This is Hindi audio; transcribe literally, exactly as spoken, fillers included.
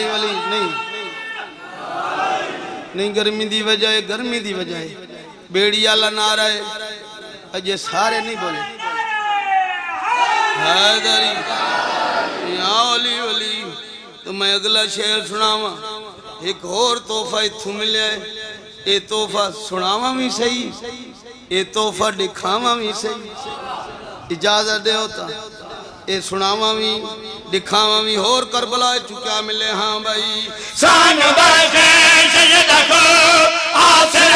अली वली नहीं नहीं गर्मी दी वजह गर्मी दी वजह बेड़ी वाला नारा है अजय सारे नहीं बोले हैदरी या अली वली। तो मैं अगला शेर सुनावा एक और तोहफा इथों मिले ये तोहफा सुनावा भी सही ये तोहफा दिखावा भी सही इजाजत दे होता ये सुनावा भी दिखावा भी होर करबला चुका मिले हाँ भाई सान बख्शे सजदा को आसे